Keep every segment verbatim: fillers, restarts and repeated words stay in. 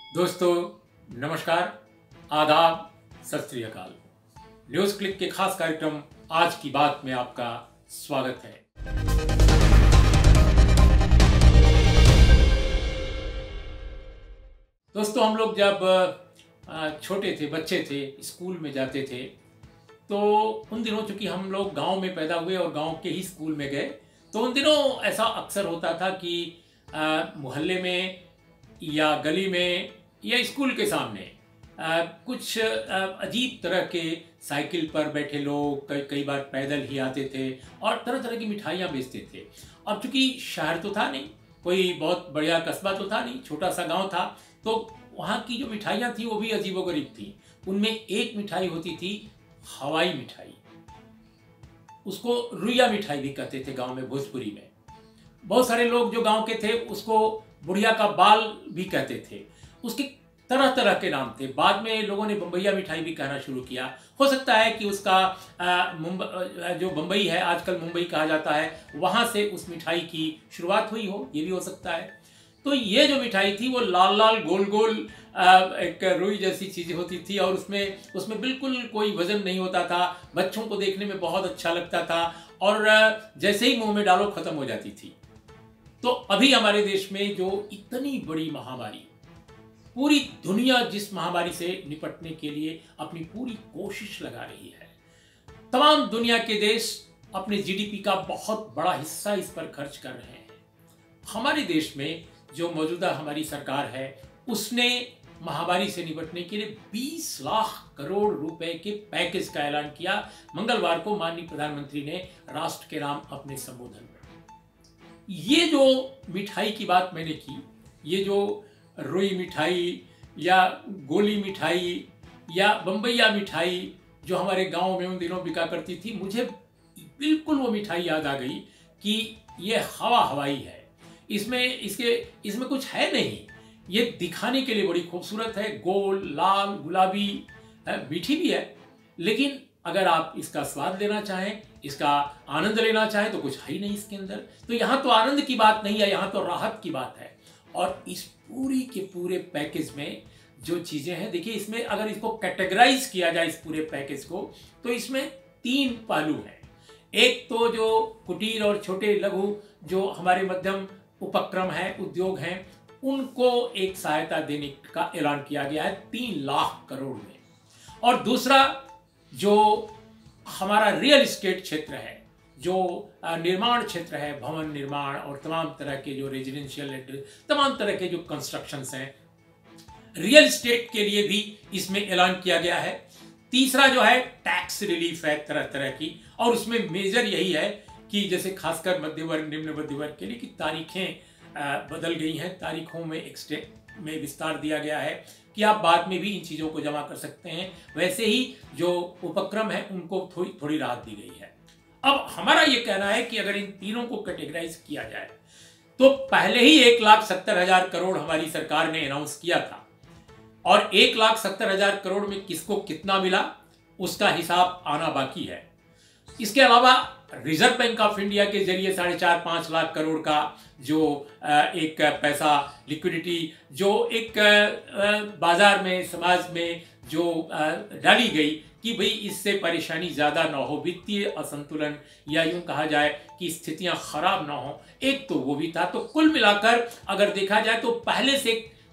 दोस्तों नमस्कार, आदाब, सत श्री अकाल। न्यूज क्लिक के खास कार्यक्रम आज की बात में आपका स्वागत है। दोस्तों हम लोग जब छोटे थे, बच्चे थे, स्कूल में जाते थे, तो उन दिनों चूंकि हम लोग गांव में पैदा हुए और गांव के ही स्कूल में गए, तो उन दिनों ऐसा अक्सर होता था कि मोहल्ले में या गली में या स्कूल के सामने आ, कुछ आ, अजीब तरह के साइकिल पर बैठे लोग कई कई बार पैदल ही आते थे और तरह तरह की मिठाइयाँ बेचते थे। अब चूंकि शहर तो था नहीं, कोई बहुत बढ़िया कस्बा तो था नहीं, छोटा सा गांव था, तो वहाँ की जो मिठाइयाँ थी वो भी अजीबोगरीब थी। उनमें एक मिठाई होती थी हवाई मिठाई, उसको रुइया मिठाई भी कहते थे गाँव में, भोजपुरी में। बहुत सारे लोग जो गाँव के थे उसको बुढ़िया का बाल भी कहते थे। उसके तरह तरह के नाम थे। बाद में लोगों ने बम्बैया मिठाई भी कहना शुरू किया। हो सकता है कि उसका मुंबई, जो बम्बई है आजकल मुंबई कहा जाता है, वहाँ से उस मिठाई की शुरुआत हुई हो, ये भी हो सकता है। तो ये जो मिठाई थी वो लाल लाल गोल गोल एक रुई जैसी चीज़ होती थी और उसमें उसमें बिल्कुल कोई वजन नहीं होता था। बच्चों को देखने में बहुत अच्छा लगता था और जैसे ही मुँह में डालो खत्म हो जाती थी। तो अभी हमारे देश में जो इतनी बड़ी महामारी, पूरी दुनिया जिस महामारी से निपटने के लिए अपनी पूरी कोशिश लगा रही है, तमाम दुनिया के देश अपने जीडीपी का बहुत बड़ा हिस्सा इस पर खर्च कर रहे हैं। हमारे देश में जो मौजूदा हमारी सरकार है उसने महामारी से निपटने के लिए बीस लाख करोड़ रुपए के पैकेज का ऐलान किया। मंगलवार को माननीय प्रधानमंत्री ने राष्ट्र के नाम अपने संबोधन में ये जो मिठाई की बात मैंने की, ये जो रुई मिठाई या गोली मिठाई या बम्बैया मिठाई जो हमारे गांव में उन दिनों बिका करती थी, मुझे बिल्कुल वो मिठाई याद आ गई कि ये हवा हवाई है। इसमें इसके इसमें कुछ है नहीं, ये दिखाने के लिए बड़ी खूबसूरत है, गोल लाल गुलाबी है, मीठी भी है, लेकिन अगर आप इसका स्वाद लेना चाहें, इसका आनंद लेना चाहें तो कुछ है ही नहीं इसके अंदर। तो यहाँ तो आनंद की बात नहीं है, यहाँ तो राहत की बात है। और इस पूरी के पूरे पैकेज में जो चीज़ें हैं, देखिए इसमें अगर इसको कैटेगराइज किया जाए इस पूरे पैकेज को, तो इसमें तीन पहलू हैं। एक तो जो कुटीर और छोटे लघु जो हमारे मध्यम उपक्रम हैं, उद्योग हैं, उनको एक सहायता देने का ऐलान किया गया है तीन लाख करोड़ में। और दूसरा जो हमारा रियल एस्टेट क्षेत्र है, जो निर्माण क्षेत्र है, भवन निर्माण और तमाम तरह के जो रेजिडेंशियल, तमाम तरह के जो कंस्ट्रक्शंस हैं, रियल एस्टेट के लिए भी इसमें ऐलान किया गया है। तीसरा जो है टैक्स रिलीफ है तरह तरह की, और उसमें मेजर यही है कि जैसे खासकर मध्य वर्ग, निम्न मध्य वर्ग के लिए कि तारीखें बदल गई हैं, तारीखों में एक्सटेंड में विस्तार दिया गया है कि आप बाद में भी इन चीज़ों को जमा कर सकते हैं। वैसे ही जो उपक्रम है उनको थोड़ी थोड़ी राहत दी गई है। अब हमारा ये कहना है कि अगर इन तीनों को कैटेगराइज किया जाए तो पहले ही एक लाख सत्तर हजार करोड़ हमारी सरकार ने अनाउंस किया था, और एक लाख सत्तर हजार करोड़ में किसको कितना मिला उसका हिसाब आना बाकी है। इसके अलावा रिजर्व बैंक ऑफ इंडिया के जरिए साढ़े चार पाँच लाख करोड़ का जो एक पैसा लिक्विडिटी जो एक बाजार में, समाज में जो डाली गई कि भाई इससे परेशानी ज़्यादा ना हो, वित्तीय असंतुलन या यूं कहा जाए कि स्थितियां खराब ना हो, एक तो वो भी था। तो कुल मिलाकर अगर देखा जाए तो पहले से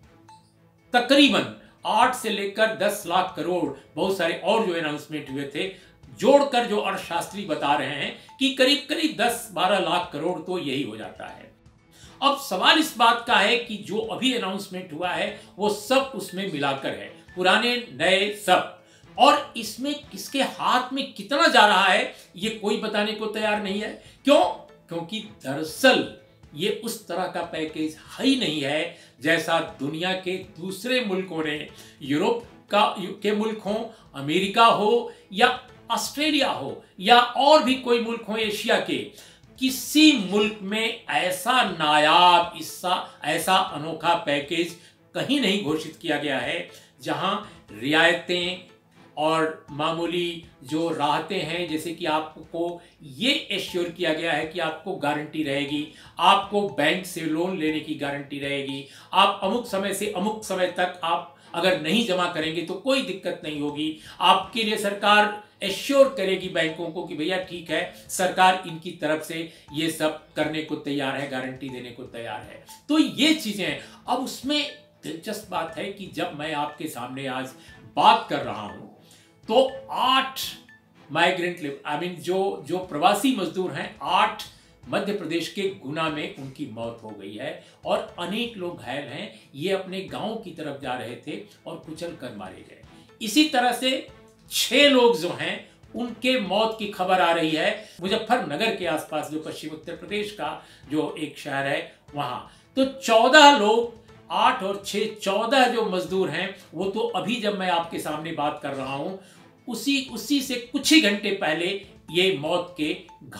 तकरीबन आठ से लेकर दस लाख करोड़, बहुत सारे और जो अनाउंसमेंट हुए थे, जोड़कर जो अर्थशास्त्री बता रहे हैं कि करीब करीब दस बारह लाख करोड़ तो यही हो जाता है। अब सवाल इस बात का है कि जो अभी अनाउंसमेंट हुआ है वो सब उसमें मिलाकर है, पुराने नए सब, और इसमें किसके हाथ में कितना जा रहा है ये कोई बताने को तैयार नहीं है। क्यों? क्योंकि दरअसल ये उस तरह का पैकेज है ही नहीं है जैसा दुनिया के दूसरे मुल्कों ने, यूरोप का के मुल्क हो, अमेरिका हो या ऑस्ट्रेलिया हो या और भी कोई मुल्क हो एशिया के, किसी मुल्क में ऐसा नायाब, इससा ऐसा अनोखा पैकेज कहीं नहीं घोषित किया गया है जहां रियायतें और मामूली जो राहतें हैं, जैसे कि आपको ये एश्योर किया गया है कि आपको गारंटी रहेगी, आपको बैंक से लोन लेने की गारंटी रहेगी, आप अमुक समय से अमुक समय तक आप अगर नहीं जमा करेंगे तो कोई दिक्कत नहीं होगी, आपके लिए सरकार एश्योर करेगी बैंकों को कि भैया ठीक है, सरकार इनकी तरफ से ये सब करने को तैयार है, गारंटी देने को तैयार है। तो ये चीजें हैं। अब उसमें दिलचस्प बात है कि जब मैं आपके सामने आज बात कर रहा हूं तो आठ माइग्रेंट आई मीन जो जो प्रवासी मजदूर हैं, आठ मध्य प्रदेश के गुना में उनकी मौत हो गई है और अनेक लोग घायल हैं। ये अपने गांव की तरफ जा रहे थे और कुचल कर मारे गए। इसी तरह से छह लोग जो हैं उनके मौत की खबर आ रही है मुजफ्फरनगर के आसपास, जो पश्चिम उत्तर प्रदेश का जो एक शहर है वहां। तो चौदह लोग, आठ और छह, चौदह जो मजदूर हैं वो तो अभी जब मैं आपके सामने बात कर रहा हूं उसी उसी से कुछ ही घंटे पहले ये मौत के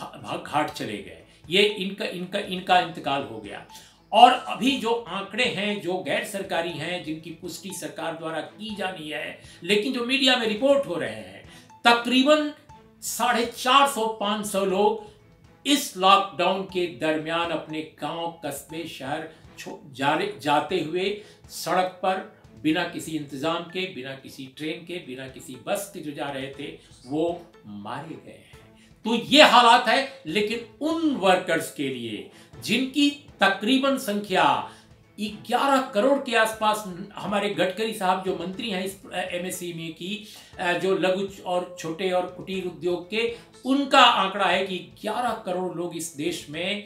घाट चले गए। ये इनका इनका इनका इंतकाल हो गया। और अभी जो आंकड़े हैं जो गैर सरकारी हैं, जिनकी पुष्टि सरकार द्वारा की जानी है लेकिन जो मीडिया में रिपोर्ट हो रहे हैं, तकरीबन साढ़े चार सौ पांच सौ लोग इस लॉकडाउन के दरमियान अपने गांव, कस्बे, शहर जा, जाते हुए सड़क पर बिना किसी इंतजाम के, बिना किसी ट्रेन के, बिना किसी बस के जो जा रहे थे वो मारे गए हैं। तो ये हालात है। लेकिन उन वर्कर्स के लिए जिनकी तकरीबन संख्या ग्यारह करोड़ के आसपास, हमारे गडकरी साहब जो मंत्री हैं इस एमएसएमई की, जो लघु और छोटे और कुटीर उद्योग के, उनका आंकड़ा है कि ग्यारह करोड़ लोग इस देश में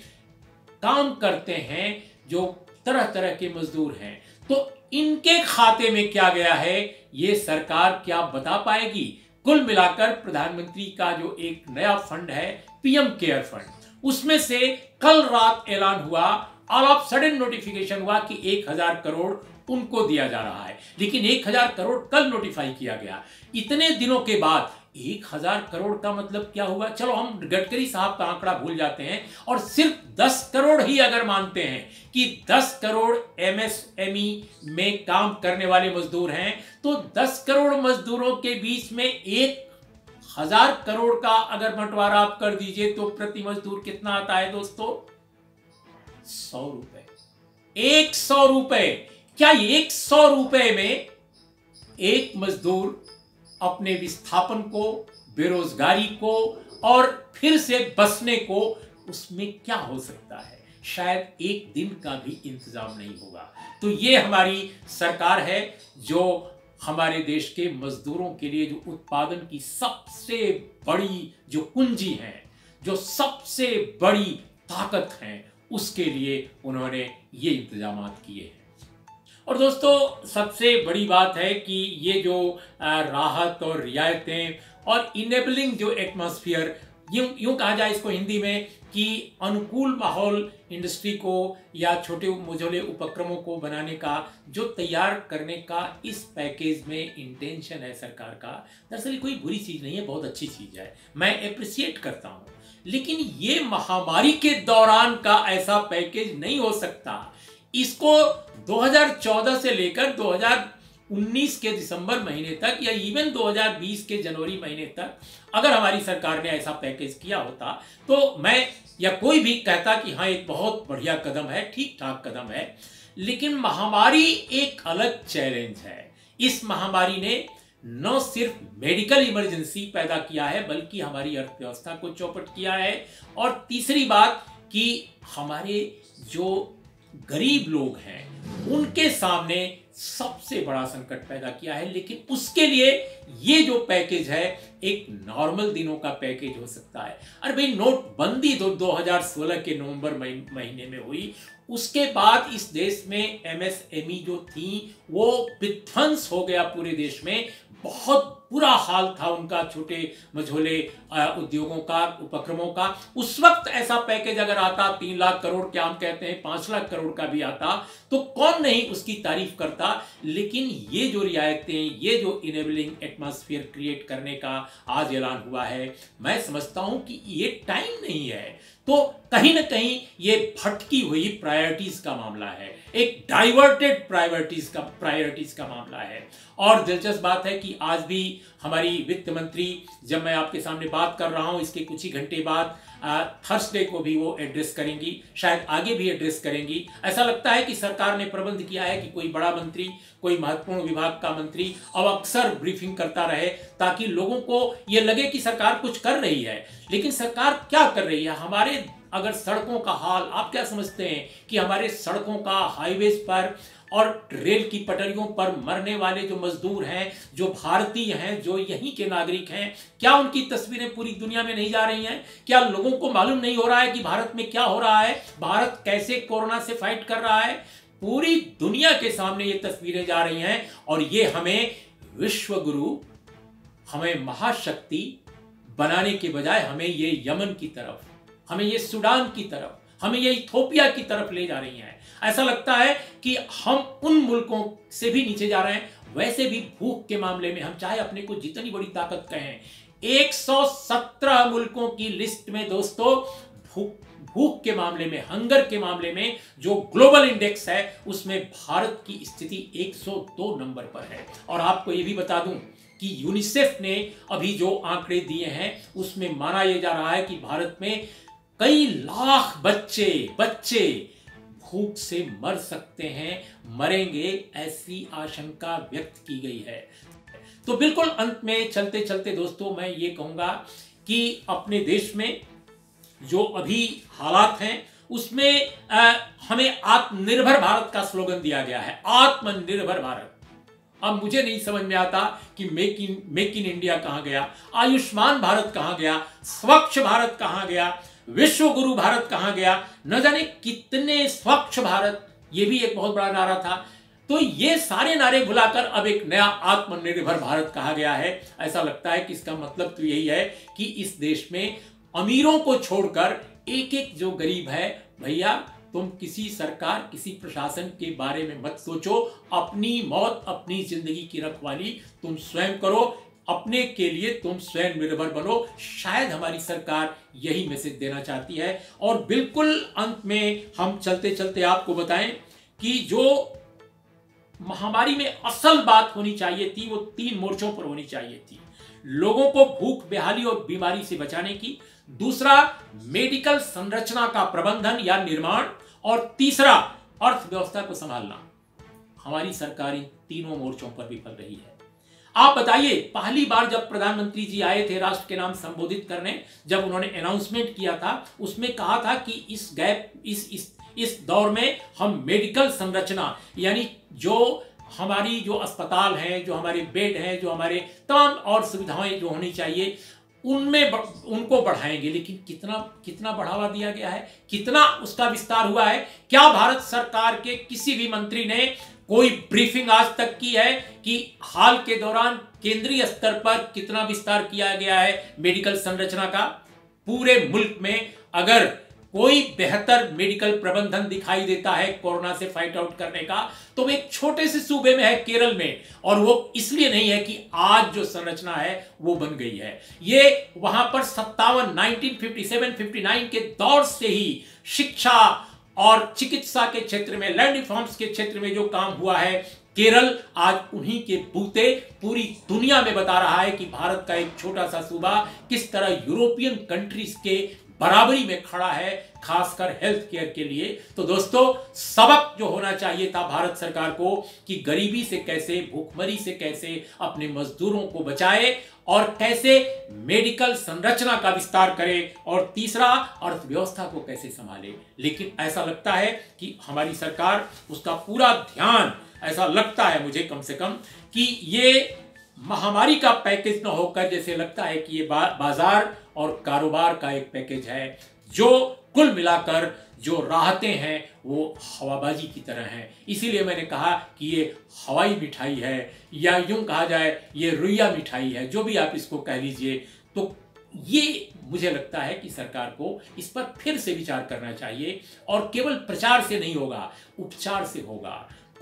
काम करते हैं जो तरह तरह के मजदूर हैं। तो इनके खाते में क्या गया है ये सरकार क्या बता पाएगी? कुल मिलाकर प्रधानमंत्री का जो एक नया फंड है पीएम केयर फंड, उसमें से कल रात ऐलान हुआ, ऑल ऑफ सडन नोटिफिकेशन हुआ कि एक हजार करोड़ उनको दिया जा रहा है। लेकिन एक हजार करोड़ कल नोटिफाई किया गया। इतने दिनों के बाद एक हजार करोड़ का मतलब क्या हुआ? चलो हम गडकरी साहब का आंकड़ा भूल जाते हैं और सिर्फ दस करोड़ ही अगर मानते हैं कि दस करोड़ एमएसएमई में काम करने वाले मजदूर हैं, तो दस करोड़ मजदूरों के बीच में एक हजार करोड़ का अगर बंटवारा आप कर दीजिए तो प्रति मजदूर कितना आता है दोस्तों? सौ रुपए। एक सौ रुपए। क्या एक सौ रुपए में एक मजदूर अपने विस्थापन को, बेरोजगारी को और फिर से बसने को, उसमें क्या हो सकता है? शायद एक दिन का भी इंतजाम नहीं होगा। तो ये हमारी सरकार है जो हमारे देश के मजदूरों के लिए जो उत्पादन की सबसे बड़ी जो कुंजी है, जो सबसे बड़ी ताकत है, उसके लिए उन्होंने ये इंतजाम किए हैं। और दोस्तों सबसे बड़ी बात है कि ये जो राहत और रियायतें और इनेबलिंग जो एटमॉस्फेयर, यूं यूं कहा जाए इसको हिंदी में कि अनुकूल माहौल इंडस्ट्री को या छोटे मझोले उपक्रमों को बनाने का जो तैयार करने का इस पैकेज में इंटेंशन है सरकार का, दरअसल कोई बुरी चीज़ नहीं है, बहुत अच्छी चीज़ है, मैं अप्रिशिएट करता हूँ। लेकिन ये महामारी के दौरान का ऐसा पैकेज नहीं हो सकता। इसको दो हज़ार चौदह से लेकर दो हज़ार उन्नीस के दिसंबर महीने तक या इवन दो हज़ार बीस के जनवरी महीने तक अगर हमारी सरकार ने ऐसा पैकेज किया होता तो मैं या कोई भी कहता कि हाँ एक बहुत बढ़िया कदम है, ठीक ठाक कदम है। लेकिन महामारी एक अलग चैलेंज है। इस महामारी ने न सिर्फ मेडिकल इमरजेंसी पैदा किया है बल्कि हमारी अर्थव्यवस्था को चौपट किया है। और तीसरी बात कि हमारे जो गरीब लोग हैं उनके सामने सबसे बड़ा संकट पैदा किया है। लेकिन उसके लिए ये जो पैकेज है एक नॉर्मल दिनों का पैकेज हो सकता है। अरे भाई नोटबंदी तो दो हज़ार सोलह के नवंबर महीने में हुई, उसके बाद इस देश में एमएसएमई जो थी वो विध्वंस हो गया पूरे देश में। बहुत बुरा हाल था उनका, छोटे मझोले उद्योगों का, उपक्रमों का। उस वक्त ऐसा पैकेज अगर आता तीन लाख करोड़ क्या हम कहते हैं पांच लाख करोड़ का भी आता तो कौन नहीं उसकी तारीफ करता। लेकिन ये जो रियायतें, ये जो इनेबलिंग एटमॉस्फेयर क्रिएट करने का आज ऐलान हुआ है, मैं समझता हूं कि ये टाइम नहीं है। तो कहीं ना कहीं ये भटकी हुई प्रायोरिटीज का मामला है, एक डाइवर्टेड प्रायोरिटीज का प्रायोरिटीज का मामला है। और दिलचस्प बात है कि आज भी हमारी वित्त मंत्री, जब मैं आपके सामने बात कर रहा हूं, इसके कुछ ही घंटे बाद थर्सडे को भी वो एड्रेस करेंगी, शायद आगे भी एड्रेस करेंगी। ऐसा लगता है कि सरकार ने प्रबंध किया है कि कोई बड़ा मंत्री, कोई महत्वपूर्ण विभाग का मंत्री अब अक्सर ब्रीफिंग करता रहे, ताकि लोगों को ये लगे कि सरकार कुछ कर रही है। लेकिन सरकार क्या कर रही है? हमारे अगर सड़कों का हाल, आप क्या समझते हैं कि हमारे सड़कों का, हाईवेज पर और रेल की पटरियों पर मरने वाले जो मजदूर हैं, जो भारतीय हैं, जो यहीं के नागरिक हैं, क्या उनकी तस्वीरें पूरी दुनिया में नहीं जा रही हैं? क्या लोगों को मालूम नहीं हो रहा है कि भारत में क्या हो रहा है, भारत कैसे कोरोना से फाइट कर रहा है? पूरी दुनिया के सामने ये तस्वीरें जा रही हैं और ये हमें विश्व गुरु, हमें महाशक्ति बनाने के बजाय हमें ये यमन की तरफ, हमें ये सूडान की तरफ, हमें ये इथोपिया की तरफ ले जा रही हैं। ऐसा लगता है कि हम उन मुल्कों से भी नीचे जा रहे हैं। वैसे भी भूख के मामले में हम चाहे अपने को जितनी बड़ी ताकत कहें, एक सौ सत्रह मुल्कों की लिस्ट में दोस्तों भूख भूख के मामले में, हंगर के मामले में जो ग्लोबल इंडेक्स है, उसमें भारत की स्थिति एक सौ दो नंबर पर है। और आपको यह भी बता दूं कि यूनिसेफ ने अभी जो आंकड़े दिए हैं, उसमें माना यह जा रहा है कि भारत में कई लाख बच्चे बच्चे भूख से मर सकते हैं, मरेंगे, ऐसी आशंका व्यक्त की गई है। तो बिल्कुल अंत में चलते चलते दोस्तों मैं ये कहूंगा कि अपने देश में जो अभी हालात हैं, उसमें आ, हमें आत्मनिर्भर भारत का स्लोगन दिया गया है, आत्मनिर्भर भारत। अब मुझे नहीं समझ में आता कि make in make in India कहां गया, आयुष्मान भारत कहां गया, स्वच्छ भारत कहां गया, विश्व गुरु भारत कहां गया, न जाने कितने स्वच्छ भारत, ये भी एक बहुत बड़ा नारा था। तो ये सारे नारे भुलाकर अब एक नया आत्मनिर्भर भारत कहा गया है। ऐसा लगता है कि इसका मतलब तो यही है कि इस देश में अमीरों को छोड़कर एक एक जो गरीब है, भैया तुम किसी सरकार, किसी प्रशासन के बारे में मत सोचो, अपनी मौत, अपनी जिंदगी की रखवाली तुम स्वयं करो, अपने के लिए तुम स्वयं निर्भर बनो। शायद हमारी सरकार यही मैसेज देना चाहती है। और बिल्कुल अंत में हम चलते चलते आपको बताएं कि जो महामारी में असल बात होनी चाहिए थी, वो तीन मोर्चों पर होनी चाहिए थी। लोगों को भूख, बेहाली और बीमारी से बचाने की, दूसरा मेडिकल संरचना का प्रबंधन या निर्माण, और तीसरा अर्थव्यवस्था को संभालना। हमारी सरकार इन तीनों मोर्चों पर विफल रही है। आप बताइए, पहली बार जब प्रधानमंत्री जी आए थे राष्ट्र के नाम संबोधित करने, जब उन्होंने अनाउंसमेंट किया था, उसमें कहा था कि इस गैप इस इस इस दौर में हम मेडिकल संरचना, यानी जो हमारी जो अस्पताल हैं, जो हमारे बेड हैं, जो हमारे तमाम और सुविधाएं जो होनी चाहिए, उनमें उनको बढ़ाएंगे। लेकिन कितना कितना बढ़ावा दिया गया है, कितना उसका विस्तार हुआ है? क्या भारत सरकार के किसी भी मंत्री ने कोई ब्रीफिंग आज तक की है कि हाल के दौरान केंद्रीय स्तर पर कितना विस्तार किया गया है मेडिकल संरचना का? पूरे मुल्क में अगर कोई बेहतर मेडिकल प्रबंधन दिखाई देता है कोरोना से फाइट आउट करने का, तो वो एक छोटे से सूबे में है, केरल में। और वो इसलिए नहीं है कि आज जो संरचना है वो बन गई है। ये वहां पर सत्तावन nineteen fifty seven fifty nine के दौर से ही शिक्षा और चिकित्सा के क्षेत्र में, लैंड रिफॉर्म्स के क्षेत्र में जो काम हुआ है, केरल आज उन्हीं के बूते पूरी दुनिया में बता रहा है कि भारत का एक छोटा सा सूबा किस तरह यूरोपियन कंट्रीज के बराबरी में खड़ा है, खासकर हेल्थ केयर के लिए। तो दोस्तों, सबक जो होना चाहिए था भारत सरकार को कि गरीबी से कैसे, भूखमरी से कैसे अपने मजदूरों को बचाए और कैसे मेडिकल संरचना का विस्तार करे, और तीसरा अर्थव्यवस्था को कैसे संभाले। लेकिन ऐसा लगता है कि हमारी सरकार उसका पूरा ध्यान, ऐसा लगता है मुझे कम से कम, कि ये महामारी का पैकेज न होकर जैसे लगता है कि ये बा, बाजार और कारोबार का एक पैकेज है, जो कुल मिलाकर जो राहतें हैं वो हवाबाजी की तरह हैं। इसीलिए मैंने कहा कि ये हवाई मिठाई है, या यूं कहा जाए ये रुइया मिठाई है, जो भी आप इसको कह लीजिए। तो ये मुझे लगता है कि सरकार को इस पर फिर से विचार करना चाहिए, और केवल प्रचार से नहीं होगा, उपचार से होगा।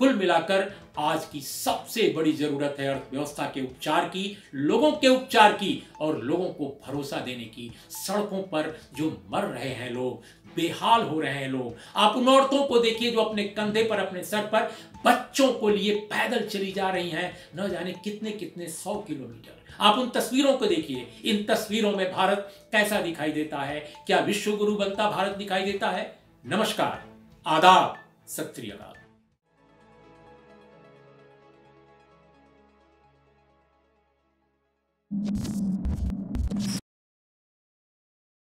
कुल मिलाकर आज की सबसे बड़ी जरूरत है अर्थव्यवस्था के उपचार की, लोगों के उपचार की और लोगों को भरोसा देने की। सड़कों पर जो मर रहे हैं लोग, बेहाल हो रहे हैं लोग, आप उन औरतों को देखिए जो अपने कंधे पर, अपने सर पर बच्चों को लिए पैदल चली जा रही हैं, न जाने कितने कितने सौ किलोमीटर। आप उन तस्वीरों को देखिए, इन तस्वीरों में भारत कैसा दिखाई देता है? क्या विश्व गुरु बनता भारत दिखाई देता है? नमस्कार, आदाब, सत श्री अकाल।